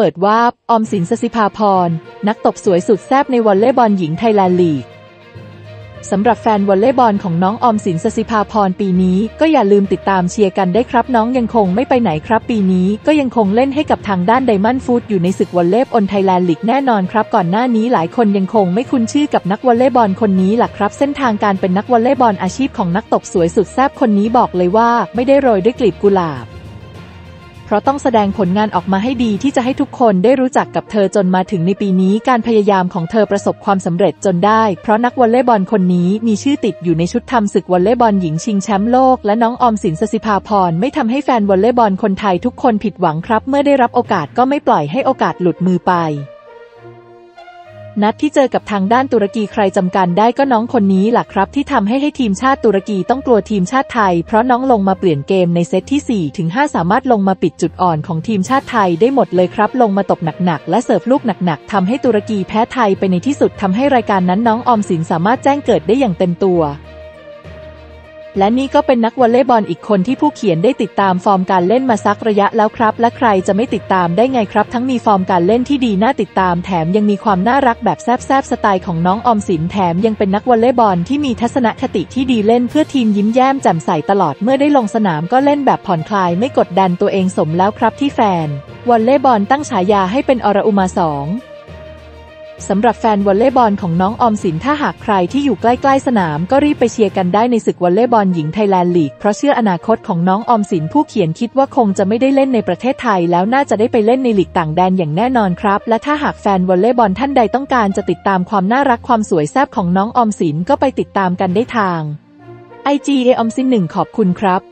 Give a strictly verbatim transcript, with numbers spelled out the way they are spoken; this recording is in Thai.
ปิดวาบออมสิน สศิภาพรนักตบสวยสุดแซ่บในวอลเลย์บอลหญิงไทยแลนด์ลีกสำหรับแฟนวอลเลย์บอลของน้องออมสิน สศิภาพรปีนี้ก็อย่าลืมติดตามเชียร์กันได้ครับน้องยังคงไม่ไปไหนครับปีนี้ก็ยังคงเล่นให้กับทางด้านไดมอนด์ฟูดอยู่ในศึกวอลเลย์บอลไทยแลนด์ลีกแน่นอนครับก่อนหน้านี้หลายคนยังคงไม่คุ้นชื่อกับนักวอลเลย์บอลคนนี้ล่ะครับเส้นทางการเป็นนักวอลเลย์บอลอาชีพของนักตบสวยสุดแซ่บคนนี้บอกเลยว่าไม่ได้โรยด้วยกลีบกุหลาบเพราะต้องแสดงผลงานออกมาให้ดีที่จะให้ทุกคนได้รู้จักกับเธอจนมาถึงในปีนี้การพยายามของเธอประสบความสำเร็จจนได้เพราะนักวอลเลย์บอลคนนี้มีชื่อติดอยู่ในชุดทำศึกวอลเลย์บอลหญิงชิงแชมป์โลกและน้องออมสิน สศิภาพรไม่ทำให้แฟนวอลเลย์บอลคนไทยทุกคนผิดหวังครับเมื่อได้รับโอกาสก็ไม่ปล่อยให้โอกาสหลุดมือไปนัดที่เจอกับทางด้านตุรกีใครจำกันได้ก็น้องคนนี้ล่ะครับที่ทำให้ให้ทีมชาติตุรกีต้องกลัวทีมชาติไทยเพราะน้องลงมาเปลี่ยนเกมในเซตที่ สี่ถึงห้า สามารถลงมาปิดจุดอ่อนของทีมชาติไทยได้หมดเลยครับลงมาตบหนักๆและเสิร์ฟลูกหนักๆทำให้ตุรกีแพ้ไทยไปในที่สุดทำให้รายการนั้นน้องออมสินสามารถแจ้งเกิดได้อย่างเต็มตัวและนี่ก็เป็นนักวอลเลย์บอลอีกคนที่ผู้เขียนได้ติดตามฟอร์มการเล่นมาสักระยะแล้วครับและใครจะไม่ติดตามได้ไงครับทั้งมีฟอร์มการเล่นที่ดีน่าติดตามแถมยังมีความน่ารักแบบแซบๆสไตล์ของน้องออมสินแถมยังเป็นนักวอลเลย์บอลที่มีทัศนคติที่ดีเล่นเพื่อทีมยิ้มแย้มแจ่มใสตลอดเมื่อได้ลงสนามก็เล่นแบบผ่อนคลายไม่กดดันตัวเองสมแล้วครับที่แฟนวอลเลย์บอลตั้งฉายาให้เป็นอรอุมาสองสำหรับแฟนวอลเลย์บอลของน้องออมสินถ้าหากใครที่อยู่ใกล้ๆสนามก็รีบไปเชียร์กันได้ในศึกวอลเลย์บอลหญิงไทยแลนด์ลีกเพราะเชื่ออนาคตของน้องออมสินผู้เขียนคิดว่าคงจะไม่ได้เล่นในประเทศไทยแล้วน่าจะได้ไปเล่นในลีกต่างแดนอย่างแน่นอนครับและถ้าหากแฟนวอลเลย์บอลท่านใดต้องการจะติดตามความน่ารักความสวยแซ่บของน้องออมสินก็ไปติดตามกันได้ทาง ไอ จี เอ ออมสินหนึ่งขอบคุณครับ